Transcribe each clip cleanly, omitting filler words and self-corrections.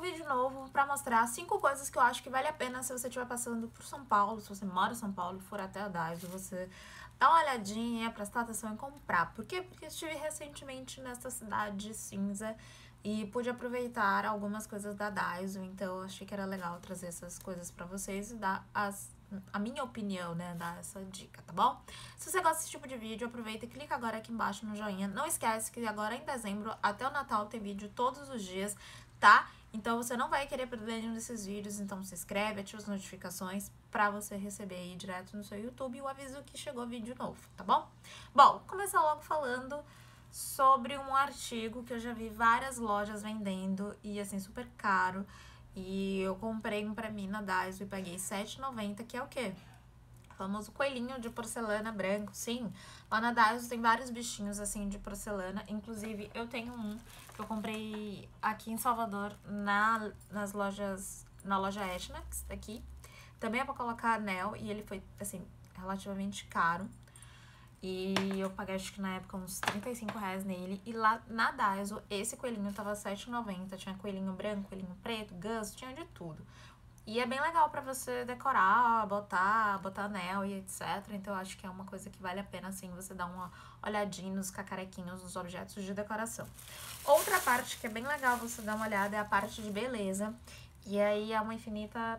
vídeo novo pra mostrar 5 coisas que eu acho que vale a pena se você estiver passando por São Paulo, se você mora em São Paulo, for até a Daiso, você dá uma olhadinha, prestar atenção em comprar. Por quê? Porque estive recentemente nessa cidade cinza e pude aproveitar algumas coisas da Daiso, então eu achei que era legal trazer essas coisas pra vocês e dar a minha opinião, né, dar essa dica, tá bom? Se você gosta desse tipo de vídeo, aproveita e clica agora aqui embaixo no joinha. Não esquece que agora em dezembro, até o Natal, tem vídeo todos os dias, tá? Então você não vai querer perder nenhum desses vídeos, então se inscreve, ativa as notificações pra você receber aí direto no seu YouTube o aviso que chegou vídeo novo, tá bom? Bom, vou começar logo falando sobre um artigo que eu já vi várias lojas vendendo e assim, super caro. E eu comprei um pra mim na Daiso e paguei R$7,90, que é o quê? O famoso coelhinho de porcelana branco, sim. Lá na Daiso tem vários bichinhos assim de porcelana. Inclusive, eu tenho um que eu comprei aqui em Salvador na loja Etna, aqui. Também é pra colocar anel e ele foi, assim, relativamente caro. E eu paguei, acho que na época, uns R$35 nele. E lá na Daiso, esse coelhinho tava R$7,90. Tinha coelhinho branco, coelhinho preto, ganso, tinha de tudo. E é bem legal pra você decorar, botar anel e etc. Então eu acho que é uma coisa que vale a pena, assim, você dar uma olhadinha nos cacarequinhos, nos objetos de decoração. Outra parte que é bem legal você dar uma olhada é a parte de beleza. E aí é uma infinidade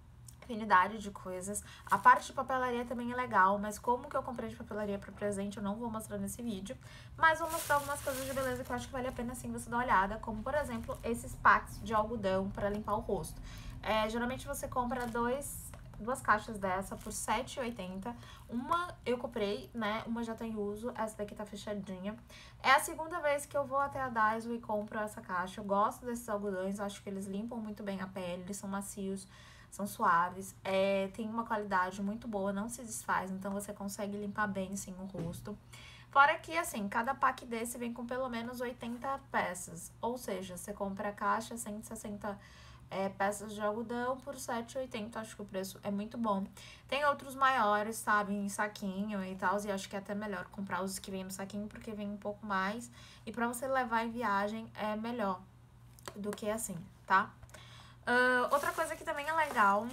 de coisas. A parte de papelaria também é legal, mas como que eu comprei de papelaria para presente eu não vou mostrar nesse vídeo, mas vou mostrar algumas coisas de beleza que eu acho que vale a pena sim você dar uma olhada, como por exemplo esses packs de algodão para limpar o rosto. Geralmente você compra duas caixas dessa por R$7,80. Uma eu comprei, né? Uma já tem uso, essa daqui tá fechadinha. É a segunda vez que eu vou até a Daiso e compro essa caixa. Eu gosto desses algodões, acho que eles limpam muito bem a pele, eles são macios, são suaves, tem uma qualidade muito boa, não se desfaz, então você consegue limpar bem, sim, o rosto. Fora que, assim, cada pack desse vem com pelo menos 80 peças, ou seja, você compra a caixa, 160 peças de algodão por R$7,80, acho que o preço é muito bom. Tem outros maiores, sabe, em saquinho e tal, e acho que é até melhor comprar os que vêm no saquinho, porque vem um pouco mais, e pra você levar em viagem é melhor do que assim, tá? Outra coisa que também é legal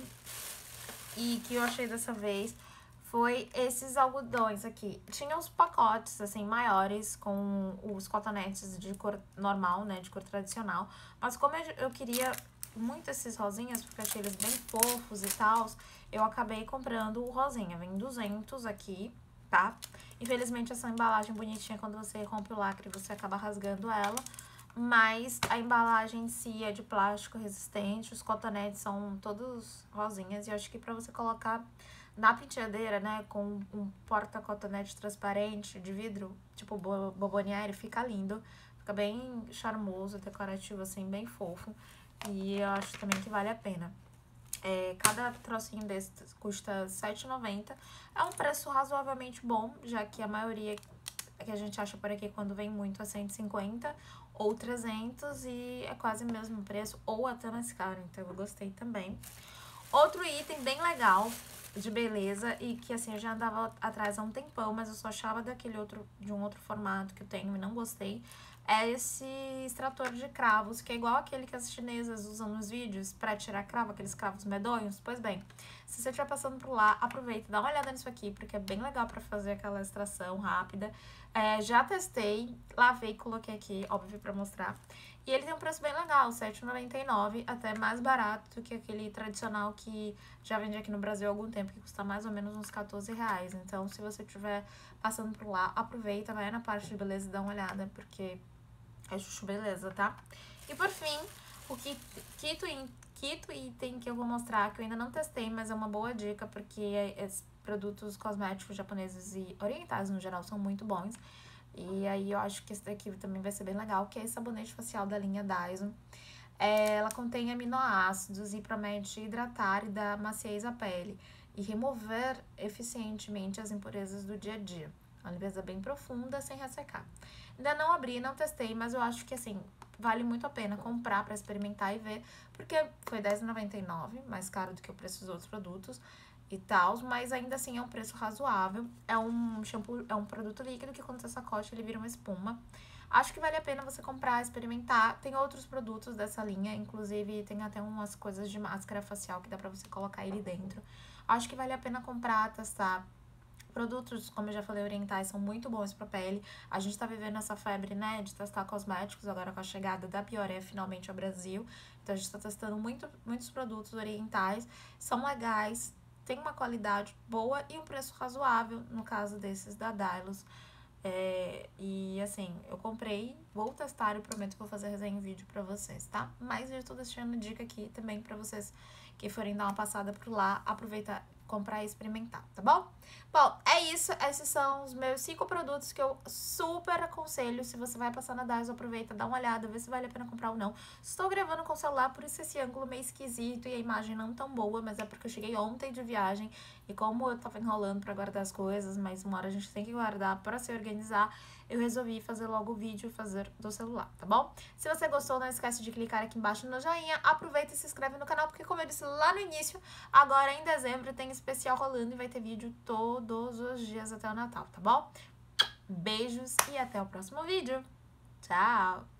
e que eu achei dessa vez foi esses algodões aqui. Tinha os pacotes, assim, maiores com os cotonetes de cor normal, né, de cor tradicional. Mas como eu queria muito esses rosinhas, porque achei eles bem fofos e tal, eu acabei comprando o rosinha. Vem 200 aqui, tá? Infelizmente, essa embalagem bonitinha, quando você rompe o lacre, você acaba rasgando ela. Mas a embalagem em si é de plástico resistente, os cotonetes são todos rosinhas. E eu acho que pra você colocar na penteadeira, né, com um porta-cotonete transparente de vidro, tipo Bobboniere, fica lindo. Fica bem charmoso, decorativo, assim, bem fofo. E eu acho também que vale a pena. Cada trocinho desse custa R$7,90. É um preço razoavelmente bom, já que a maioria que a gente acha por aqui quando vem muito é 150 ou 300 e é quase o mesmo preço ou até mais caro, então eu gostei também. Outro item bem legal de beleza e que assim eu já andava atrás há um tempão, mas eu só achava de um outro formato que eu tenho e não gostei, é esse extrator de cravos, que é igual aquele que as chinesas usam nos vídeos pra tirar cravo, aqueles cravos medonhos. Pois bem, se você estiver passando por lá, aproveita, dá uma olhada nisso aqui, porque é bem legal pra fazer aquela extração rápida. Já testei, lavei e coloquei aqui, óbvio, pra mostrar. E ele tem um preço bem legal, R$7,99, até mais barato do que aquele tradicional que já vende aqui no Brasil há algum tempo, que custa mais ou menos uns R$14. Então, se você estiver passando por lá, aproveita, vai na parte de beleza e dá uma olhada, porque é chuchu beleza, tá? E por fim, o quinto item que eu vou mostrar, que eu ainda não testei, mas é uma boa dica, porque esses produtos cosméticos japoneses e orientais, no geral, são muito bons. E aí eu acho que esse daqui também vai ser bem legal, que é esse sabonete facial da linha Daiso. Ela contém aminoácidos e promete hidratar e dar maciez à pele e remover eficientemente as impurezas do dia a dia. Uma limpeza bem profunda, sem ressecar. Ainda não abri, não testei, mas eu acho que, assim, vale muito a pena comprar pra experimentar e ver, porque foi R$10,99, mais caro do que o preço dos outros produtos e tal, mas ainda assim é um preço razoável. É um shampoo, é um produto líquido que quando você sacote ele vira uma espuma. Acho que vale a pena você comprar, experimentar. Tem outros produtos dessa linha, inclusive tem até umas coisas de máscara facial que dá pra você colocar ele dentro. Acho que vale a pena comprar, testar. Produtos, como eu já falei, orientais são muito bons pra pele. A gente tá vivendo essa febre, né, de testar cosméticos agora com a chegada da Bioré finalmente ao Brasil. Então a gente tá testando muitos produtos orientais. São legais, tem uma qualidade boa e um preço razoável, no caso desses da Dylos. E assim, eu comprei, vou testar e prometo que vou fazer resenha em vídeo pra vocês, tá? Mas eu tô deixando dica aqui também pra vocês que forem dar uma passada por lá, aproveitar, comprar e experimentar, tá bom? Bom, é isso. Esses são os meus 5 produtos que eu super aconselho. Se você vai passar na Dylos, aproveita, dá uma olhada, vê se vale a pena comprar ou não. Estou gravando com o celular, por isso esse ângulo meio esquisito e a imagem não tão boa, mas é porque eu cheguei ontem de viagem e como eu tava enrolando pra guardar as coisas, mas uma hora a gente tem que guardar pra se organizar, eu resolvi fazer logo o vídeo e fazer do celular, tá bom? Se você gostou, não esquece de clicar aqui embaixo no joinha, aproveita e se inscreve no canal, porque como eu disse lá no início, agora em dezembro tem especial rolando e vai ter vídeo todos os dias até o Natal, tá bom? Beijos e até o próximo vídeo. Tchau!